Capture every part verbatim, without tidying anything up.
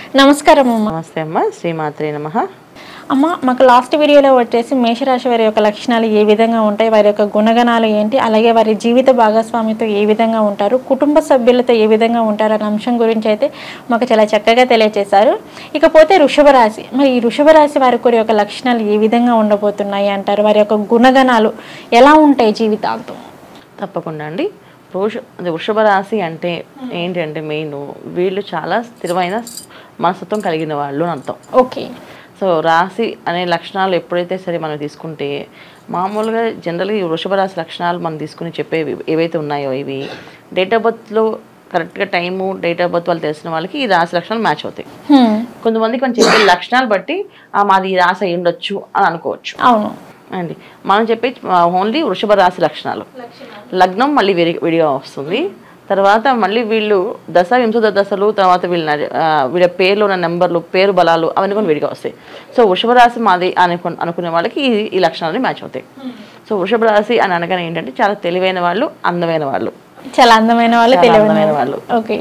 నమస్కారం అమ్మ. నమస్తే అమ్మ. శ్రీమాత్రే నమః. అమ్మ, మాకు లాస్ట్ వీడియోలో వచ్చేసి మేషరాశి వారి యొక్క లక్షణాలు ఏ విధంగా ఉంటాయి, వారి యొక్క గుణగణాలు ఏంటి, అలాగే వారి జీవిత భాగస్వామితో ఏ విధంగా ఉంటారు, కుటుంబ సభ్యులతో ఏ విధంగా ఉంటారు అనే అంశం గురించి అయితే మాకు చాలా చక్కగా తెలియజేశారు. ఇకపోతే వృషభ రాశి, మరి ఈ వృషభ రాశి వారి యొక్క యొక్క లక్షణాలు ఏ విధంగా ఉండబోతున్నాయి అంటారు, వారి యొక్క గుణగణాలు ఎలా ఉంటాయి జీవితాంతం? తప్పకుండా అండి. వృష వృషభ రాశి అంటే ఏంటి అంటే మెయిన్ వీళ్ళు చాలా స్థిరమైన మనస్తత్వం కలిగిన వాళ్ళు అని అర్థం. ఓకే. సో రాశి అనే లక్షణాలు ఎప్పుడైతే సరే మనం తీసుకుంటే మామూలుగా జనరల్గా ఈ వృషభ రాశి లక్షణాలు మనం తీసుకుని చెప్పేవి ఏవైతే ఉన్నాయో ఇవి డేట్ ఆఫ్ బర్త్లో కరెక్ట్గా టైము డేట్ ఆఫ్ బర్త్ వాళ్ళు తెలిసిన వాళ్ళకి ఈ రాశి లక్షణాలు మ్యాచ్ అవుతాయి. కొంతమందికి మనం చెప్పే లక్షణాలు బట్టి మాది ఈ రాశి అయి ఉండొచ్చు అని అనుకోవచ్చు. అవును అండి. మనం చెప్పే ఓన్లీ వృషభ రాశి లక్షణాలు. లగ్నం మళ్ళీ విడి విడిగా వస్తుంది. తర్వాత మళ్ళీ వీళ్ళు దశ వింశద దశలు తర్వాత వీళ్ళ వీళ్ళ పేర్లు ఉన్న నెంబర్లు పేరు బలాలు అవన్నీ కొన్ని విడిగా వస్తాయి. సో వృషభ రాశి మాది అనుకు అనుకునే వాళ్ళకి ఈ ఈ లక్షణాలు మ్యాచ్ అవుతాయి. సో వృషభ రాశి అని అనగానే ఏంటంటే చాలా తెలివైన వాళ్ళు, అందమైన వాళ్ళు, చాలా అందమైన వాళ్ళు, అందమైన వాళ్ళు. ఓకే.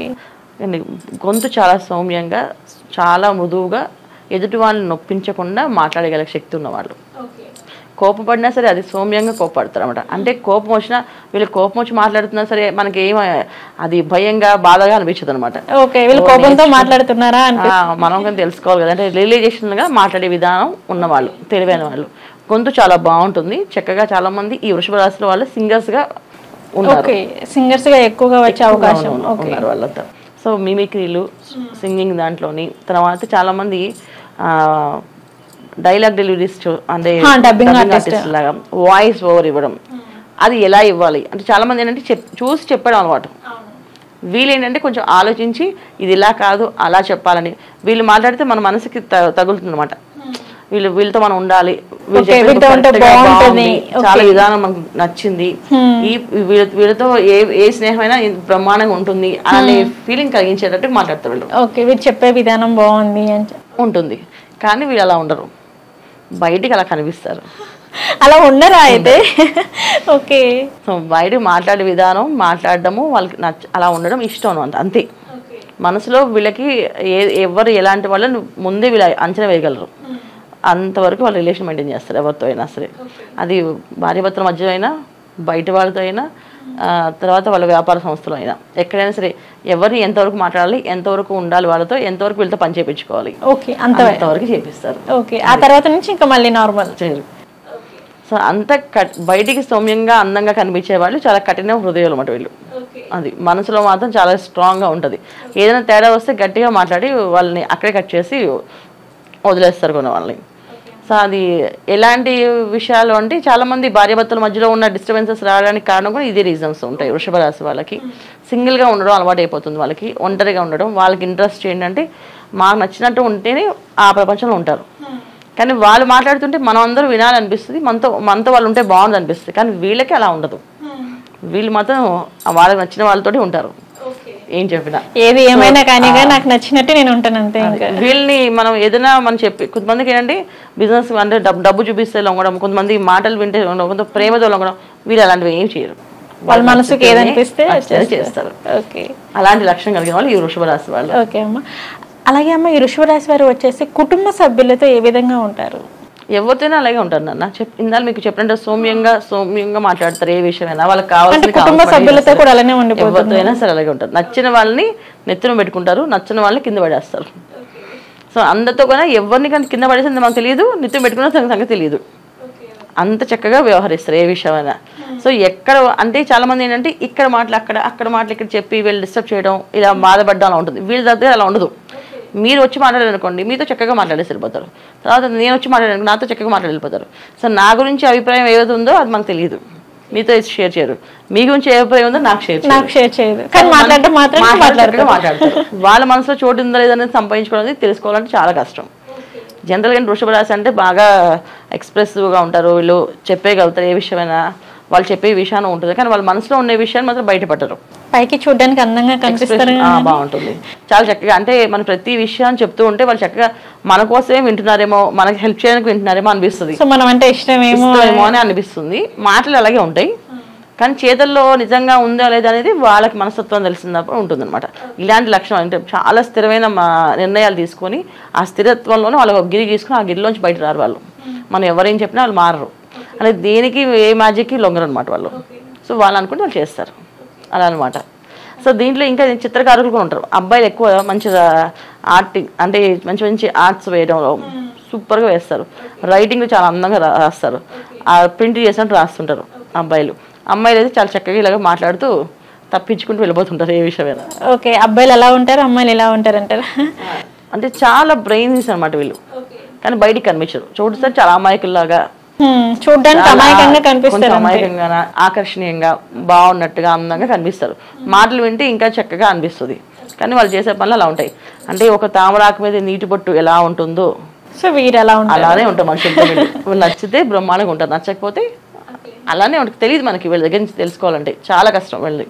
గొంతు చాలా సౌమ్యంగా చాలా మృదువుగా ఎదుటి వాళ్ళని నొప్పించకుండా మాట్లాడగల శక్తి ఉన్నవాళ్ళు. కోపపడినా సరే అది సౌమ్యంగా కోపడతారు అనమాట. అంటే కోపం వచ్చినా వీళ్ళు కోపం వచ్చి మాట్లాడుతున్నా సరే మనకి ఏం అది భయంగా బాధగా అనిపించదు అనమాట. మాట్లాడుతున్నారా మనం కానీ తెలుసుకోవాలి కదా. అంటే రియలైజేషన్ గా మాట్లాడే విధానం ఉన్నవాళ్ళు, తెలివైన వాళ్ళు. గొంతు చాలా బాగుంటుంది. చక్కగా చాలా మంది ఈ వృషభ రాశిలో వాళ్ళు సింగర్స్ గా ఉన్నారు. సింగర్స్ గా ఎక్కువగా వచ్చే అవకాశం ఉన్నారు వాళ్ళంతా. సో మిమిక్రీలు, సింగింగ్ దాంట్లోని తర్వాత చాలా మంది ఆ డైలాగ్ డెలివరీస్ అంటే లాగా వాయిస్ ఓవర్ ఇవ్వడం, అది ఎలా ఇవ్వాలి అంటే చాలా మంది ఏంటంటే చెప్ చూసి చెప్పడం అలవాటు. వీళ్ళు ఏంటంటే కొంచెం ఆలోచించి ఇది ఇలా కాదు అలా చెప్పాలని వీళ్ళు మాట్లాడితే మన మనసుకి తగులుతుంది అనమాట. వీళ్ళు వీళ్ళతో మనం ఉండాలి, చాలా విధానం మనకు నచ్చింది, ఈ వీళ్ళతో ఏ ఏ స్నేహమైనా బ్రహ్మాండంగా ఉంటుంది అనే ఫీలింగ్ కలిగించేటట్టు మాట్లాడతారు. వీళ్ళు చెప్పే విధానం బాగుంది ఉంటుంది. కానీ వీళ్ళు అలా ఉండరు, బయటికి అలా కనిపిస్తారు. అలా ఉండరా అయితే? ఓకే. సో బయట మాట్లాడే విధానం మాట్లాడడము వాళ్ళకి నచ్చ అలా ఉండడం ఇష్టం అనమాట. అంతే. మనసులో వీళ్ళకి ఏ ఎవరు ఎలాంటి వాళ్ళని ముందే వీళ్ళు అంచనా వేయగలరు. అంతవరకు వాళ్ళు రిలేషన్ మెయింటైన్ చేస్తారు ఎవరితో అయినా సరే. అది భార్యాభర్తల మధ్య అయినా, బయట వాళ్ళతో అయినా, తర్వాత వాళ్ళ వ్యాపార సంస్థలో అయినా, ఎక్కడైనా సరే ఎవరిని ఎంతవరకు మాట్లాడాలి, ఎంతవరకు ఉండాలి, వాళ్ళతో ఎంతవరకు వీళ్ళతో పని చేయించుకోవాలి, అంతవరకు చేపిస్తారు. ఓకే. ఆ తర్వాత నుంచి ఇంకా మళ్ళీ నార్మల్. సో అంత కట్ బయటికి సౌమ్యంగా అందంగా కనిపించే వాళ్ళు చాలా కఠిన హృదయాలు అన్నమాట వీళ్ళు. అది మనసులో మాత్రం చాలా స్ట్రాంగ్గా ఉంటుంది. ఏదైనా తేడా వస్తే గట్టిగా మాట్లాడి వాళ్ళని అక్కడే కట్ చేసి వదిలేస్తారు కొన్ని వాళ్ళని. సో అది ఎలాంటి విషయాలు అంటే చాలామంది భార్యాభర్తల మధ్యలో ఉన్న డిస్టర్బెన్సెస్ రావడానికి కారణం కూడా ఇదే రీజన్స్ ఉంటాయి. వృషభ రాశి వాళ్ళకి సింగిల్గా ఉండడం అలవాటు అయిపోతుంది, వాళ్ళకి ఒంటరిగా ఉండడం. వాళ్ళకి ఇంట్రెస్ట్ ఏంటంటే మాకు నచ్చినట్టు ఉంటేనే ఆ ప్రపంచంలో ఉంటారు. కానీ వాళ్ళు మాట్లాడుతుంటే మనం అందరూ వినాలనిపిస్తుంది, మనతో మనతో వాళ్ళు ఉంటే బాగుంది అనిపిస్తుంది. కానీ వీళ్ళకి అలా ఉండదు. వీళ్ళు మాత్రం వాళ్ళకి నచ్చిన వాళ్ళతోటి ఉంటారు. ఏం చెప్పినా ఏది ఏమైనా కానీ నాకు నచ్చినట్టు నేను ఉంటాను అంతే. వీళ్ళని మనం ఏదైనా మనం చెప్పి కొంతమందికి ఏంటంటే బిజినెస్ అంటే డబ్బు డబ్బు చూపిస్తే లొంగడం, కొంతమంది మాటలు వింటే కొంత ప్రేమతో లొంగడం, వీళ్ళు అలాంటివి ఏం చేయరు. వాళ్ళ మనసుకి ఏదనిపిస్తే చేస్తారు. అలాంటి లక్షణం కలిగిన వాళ్ళు ఈ వృషభ రాశి వాళ్ళు. ఓకే అమ్మ. అలాగే అమ్మ, ఈ వృషభ రాశి వారు వచ్చేసి కుటుంబ సభ్యులతో ఏ విధంగా ఉంటారు? ఎవరితోనే అలాగే ఉంటారు నాన్న. చెప్ ఇందాక మీకు చెప్పినట్టు సౌమ్యంగా సౌమ్యంగా మాట్లాడతారు. ఏ విషయమైనా వాళ్ళకి కావాల్సిన కుటుంబ సభ్యులతో కూడా అలానే ఉండిపోతారు. ఎవరితోనైనా సరే అలాగే ఉంటారు. నచ్చిన వాళ్ళని నెత్తిన పెట్టుకుంటారు, నచ్చిన వాళ్ళని కింద పడేస్తారు. సో అందరితో కూడా ఎవరిని కానీ కింద పడేసింది మాకు తెలియదు, నెత్తిన పెట్టుకున్న సంగతి తెలియదు. అంత చక్కగా వ్యవహరిస్తారు ఏ విషయమైనా. సో ఎక్కడ అంటే చాలా మంది ఏంటంటే ఇక్కడ మాటలు అక్కడ అక్కడ మాటలు ఇక్కడ చెప్పి వీళ్ళు డిస్టర్బ్ చేయడం, ఇలా బాధపడడం అలా ఉంటుంది. వీళ్ళ దగ్గర అలా ఉండదు. మీరు వచ్చి మాట్లాడారనుకోండి, మీతో చక్కగా మాట్లాడేసి వెళ్ళిపోతారు. తర్వాత నేను వచ్చి మాట్లాడాను, నాతో చక్కగా మాట్లాడి వెళ్ళిపోతారు. సో నా గురించి అభిప్రాయం ఏదైతే ఉందో అది మనకు తెలియదు, మీతో షేర్ చేయరు. మీ గురించి ఏ అభిప్రాయం ఉందో నాకు షేర్ నాకు షేర్ చేయదు. కానీ మాట్లాడటం మాత్రం మాట్లాడతారు. వాళ్ళ మనసులో చోటు ఉందా లేదనేది సంపాదించుకోవడానికి తెలుసుకోవాలంటే చాలా కష్టం. జనరల్గా వృషభ రాశి అంటే బాగా ఎక్స్ప్రెసివ్గా ఉంటారు. వీళ్ళు చెప్పేయగలుగుతారు ఏ విషయమైనా, వాళ్ళు చెప్పే విషయాన్ని ఉంటుంది. కానీ వాళ్ళ మనసులో ఉండే విషయాన్ని మాత్రం బయటపడరు. పైకి చూడడానికి అందంగా కనిపిస్తారు, బాగుంటుంది, చాలా చక్కగా. అంటే మన ప్రతి విషయాన్ని చెప్తూ ఉంటే వాళ్ళు చక్కగా మన కోసమే వింటున్నారేమో, మనకి హెల్ప్ చేయడానికి వింటున్నారేమో అనిపిస్తుంది. మనం అంటే ఇష్టమేమో ఏమో అని అనిపిస్తుంది. మాటలు అలాగే ఉంటాయి, కానీ చేతల్లో నిజంగా ఉందా లేదా అనేది వాళ్ళకి మనస్తత్వం తెలిసినప్పుడు ఉంటుందన్నమాట. ఇలాంటి లక్షణం అంటే చాలా స్థిరమైన మా నిర్ణయాలు తీసుకొని ఆ స్థిరత్వంలోనే వాళ్ళు ఒక గిరి తీసుకుని ఆ గిరిలోంచి బయట రారు వాళ్ళు. మనం ఎవరేం చెప్పినా వాళ్ళు మారరు, అనేది దేనికి ఏ మ్యాజిక్కి లొంగరు అనమాట వాళ్ళు. సో వాళ్ళు అనుకుంటే వాళ్ళు చేస్తారు అలా అనమాట. సో దీంట్లో ఇంకా చిత్రకారులు కూడా ఉంటారు. అబ్బాయిలు ఎక్కువ మంచిగా ఆర్టింగ్ అంటే మంచి మంచి ఆర్ట్స్ వేయడంలో సూపర్గా వేస్తారు. రైటింగ్ చాలా అందంగా రాస్తారు, ఆ ప్రింట్ చేసినట్టు రాస్తుంటారు అబ్బాయిలు. అమ్మాయిలు అయితే చాలా చక్కగా ఇలాగ మాట్లాడుతూ తప్పించుకుంటూ వెళ్ళిపోతుంటారు ఏ విషయమైనా. ఓకే, అబ్బాయిలు ఎలా ఉంటారు, అమ్మాయిలు ఎలా ఉంటారు అంటారా? అంటే చాలా బ్రెయిన్స్ అనమాట వీళ్ళు, కానీ బయటికి కనిపించరు. చూస్తే చాలా అమాయకుల్లాగా, చూడడానికి అమాయకంగా కనిపిస్తారు, అమాయకంగా ఆకర్షణీయంగా బాగున్నట్టుగా అందంగా కనిపిస్తారు. మాటలు వింటే ఇంకా చక్కగా అనిపిస్తుంది, కానీ వాళ్ళు చేసే పనులు అలా ఉంటాయి. అంటే ఒక తామరాకు మీద నీటి బొట్టు ఎలా ఉంటుందో సో వీరు ఎలా ఉంటారు అలానే ఉంటాం మనుషులు. నచ్చితే బ్రహ్మాండంగా ఉంటారు, నచ్చకపోతే అలానే ఉంటుంది. తెలియదు మనకి వీళ్ళ దగ్గర నుంచి తెలుసుకోవాలంటే చాలా కష్టం వెళ్ళి.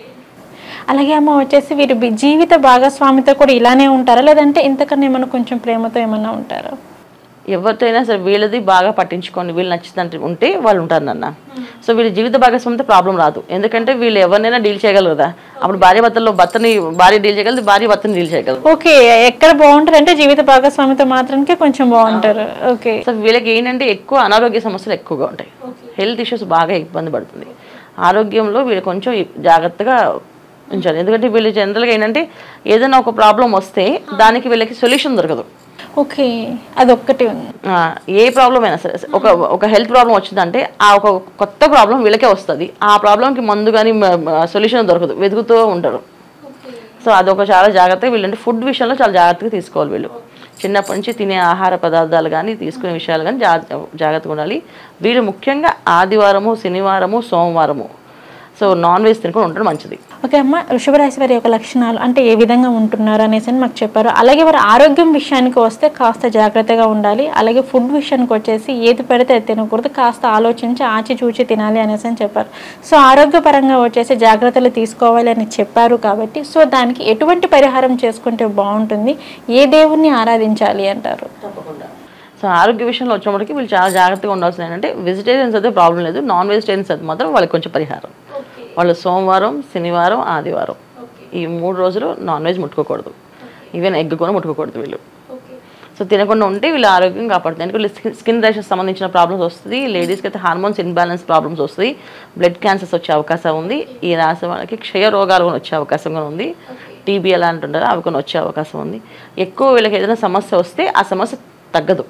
అలాగే అమ్మ వచ్చేసి వీరు జీవిత భాగస్వామితో కూడా ఇలానే ఉంటారా, లేదంటే ఇంతకన్నా ఏమన్నా కొంచెం ప్రేమతో ఏమన్నా ఉంటారా? ఎవరితో అయినా సరే వీళ్ళది బాగా పట్టించుకోండి, వీళ్ళు నచ్చిందంటే ఉంటే వాళ్ళు ఉంటారు నాన్న. సో వీళ్ళ జీవిత భాగస్వామితో ప్రాబ్లం రాదు, ఎందుకంటే వీళ్ళు ఎవరినైనా డీల్ చేయగలరు కదా. అప్పుడు భార్య భర్తల్లో భర్తని భార్య డీల్ చేయగలదు, భార్య భర్తని డీల్ చేయగలరు. ఓకే, ఎక్కడ బాగుంటారు అంటే జీవిత భాగస్వామితో మాత్రానికి కొంచెం బాగుంటారు. ఓకే, సో వీళ్ళకి ఏంటంటే ఎక్కువ అనారోగ్య సమస్యలు ఎక్కువగా ఉంటాయి, హెల్త్ ఇష్యూస్ బాగా ఇబ్బంది పడుతుంది. ఆరోగ్యంలో వీళ్ళు కొంచెం జాగ్రత్తగా ఉంచాలి, ఎందుకంటే వీళ్ళు జనరల్గా ఏంటంటే ఏదైనా ఒక ప్రాబ్లం వస్తే దానికి వీళ్ళకి సొల్యూషన్ దొరకదు. ఓకే, అదొక్కటి ఉంది. ఏ ప్రాబ్లం అయినా సరే, ఒక ఒక హెల్త్ ప్రాబ్లం వచ్చిందంటే ఆ ఒక కొత్త ప్రాబ్లం వీళ్ళకే వస్తుంది. ఆ ప్రాబ్లంకి మందు కానీ సొల్యూషన్ దొరకదు, వెతుకుతూ ఉంటారు. సో అదొక చాలా జాగ్రత్తగా వీళ్ళంటే ఫుడ్ విషయంలో చాలా జాగ్రత్తగా తీసుకోవాలి. వీళ్ళు చిన్నప్పటి నుంచి తినే ఆహార పదార్థాలు కానీ తీసుకునే విషయాలు కానీ జాగ్రత్తగా ఉండాలి. వీళ్ళు ముఖ్యంగా ఆదివారము, శనివారము, సోమవారము సో నాన్ వెజ్ తినకుండా ఉండడం మంచిది. ఓకే అమ్మ, వృషభ రాశి వారి యొక్క లక్షణాలు అంటే ఏ విధంగా ఉంటున్నారు అనేసి అని మాకు చెప్పారు. అలాగే వారి ఆరోగ్యం విషయానికి వస్తే కాస్త జాగ్రత్తగా ఉండాలి. అలాగే ఫుడ్ విషయానికి వచ్చేసి ఏది పెడితే అది తినకూడదు, కాస్త ఆలోచించి ఆచి చూచి తినాలి అనేసి అని చెప్పారు. సో ఆరోగ్యపరంగా వచ్చేసి జాగ్రత్తలు తీసుకోవాలి అని చెప్పారు కాబట్టి సో దానికి ఎటువంటి పరిహారం చేసుకుంటే బాగుంటుంది, ఏ దేవుణ్ణి ఆరాధించాలి అంటారు? తప్పకుండా. సో ఆరోగ్య విషయంలో వచ్చినప్పటికీ వీళ్ళు చాలా జాగ్రత్తగా ఉండాల్సిన ఏంటంటే వెజిటేరియన్స్ అయితే ప్రాబ్లం లేదు, నాన్ వెజిటేరియన్స్ అయితే మాత్రం వాళ్ళకి కొంచెం పరిహారం. వాళ్ళు సోమవారం, శనివారం, ఆదివారం ఈ మూడు రోజులు నాన్ వెజ్ ముట్టుకోకూడదు, ఈవెన్ ఎగ్ కూడా ముట్టుకోకూడదు వీళ్ళు. సో తినకుండా ఉంటే వీళ్ళు ఆరోగ్యం కాపాడుతుంది. ఎందుకంటే స్కిన్ ర్యాషెస్ సంబంధించిన ప్రాబ్లమ్స్ వస్తుంది, లేడీస్కి అయితే హార్మోన్స్ ఇన్బ్యాలెన్స్ ప్రాబ్లమ్స్ వస్తుంది, బ్లడ్ క్యాన్సర్స్ వచ్చే అవకాశం ఉంది. ఈ రాశి వాళ్ళకి క్షయ రోగాలు కూడా వచ్చే అవకాశం కూడా ఉంది, టీబీ ఎలా అంటుంటారో అవి కొన్ని వచ్చే అవకాశం ఉంది. ఎక్కువ వీళ్ళకి ఏదైనా సమస్య వస్తే ఆ సమస్య తగ్గదు,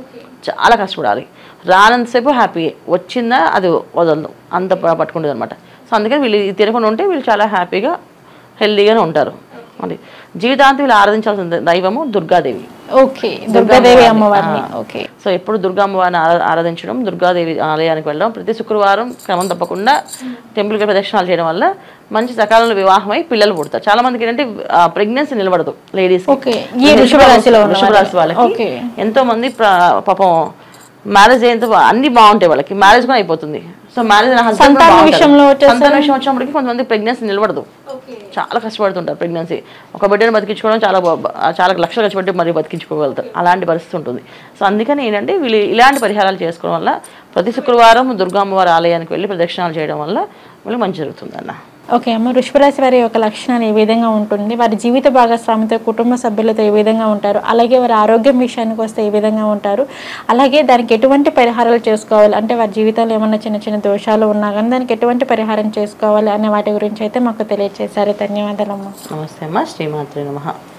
చాలా కష్టపడాలి. రానంతసేపు హ్యాపీ, వచ్చిందా అది వదలదు, అంత పట్టుకుంటుంది అనమాట. సో అందుకని వీళ్ళు తినకుండా ఉంటే వీళ్ళు చాలా హ్యాపీగా హెల్దీగానే ఉంటారు. అది జీవితాంతం వీళ్ళు ఆరాధించాల్సిన దైవము దుర్గాదేవి. ఓకే, దుర్గాదేవి అమ్మవారిని. ఓకే, సో ఎప్పుడు దుర్గా అమ్మవారిని ఆరాధించడం, దుర్గాదేవి ఆలయానికి వెళ్ళడం, ప్రతి శుక్రవారం క్రమం తప్పకుండా టెంపుల్కి ప్రదక్షిణాలు చేయడం వల్ల మంచి సకాలంలో వివాహం అయి పిల్లలు పుడతారు. చాలా మందికి ఏంటంటే ప్రెగ్నెన్సీ నిలబడదు లేడీస్. వృషభ రాశి వాళ్ళకి ఎంతో మంది పాపం మ్యారేజ్ అయ్యేంత అన్ని బాగుంటాయి, వాళ్ళకి మ్యారేజ్ కూడా అయిపోతుంది. సో మ్యారేజ్ సంతాన విషయం వచ్చినప్పటికీ కొంతమంది ప్రెగ్నెన్సీ నిలబడదు, చాలా కష్టపడుతుంటారు. ప్రెగ్నెన్సీ ఒక బిడ్డను బతికించుకోవడం చాలా చాలా లక్షలు ఖర్చు పెట్టి మరి బతికించుకోగలుగుతారు, అలాంటి పరిస్థితి ఉంటుంది. సో అందుకని ఏంటంటే వీళ్ళు ఇలాంటి పరిహారాలు చేసుకోవడం వల్ల ప్రతి శుక్రవారం దుర్గా అమ్మవారి ఆలయానికి వెళ్ళి ప్రదక్షిణాలు చేయడం వల్ల వీళ్ళకి మంచి జరుగుతుంది అన్న. ఓకే అమ్మ, వృషభ రాశి వారి యొక్క లక్షణాలు ఏ విధంగా ఉంటుంది, వారి జీవిత భాగస్వామితో కుటుంబ సభ్యులతో ఏ విధంగా ఉంటారు, అలాగే వారి ఆరోగ్యం విషయానికి వస్తే ఏ విధంగా ఉంటారు, అలాగే దానికి ఎటువంటి పరిహారాలు చేసుకోవాలి అంటే వారి జీవితంలో ఏమన్నా చిన్న చిన్న దోషాలు ఉన్నా కానీ దానికి ఎటువంటి పరిహారం చేసుకోవాలి అనే వాటి గురించి అయితే మాకు తెలియజేశారు. ధన్యవాదాలు అమ్మ. నమస్తే అమ్మ, శ్రీమాత్రే నమః.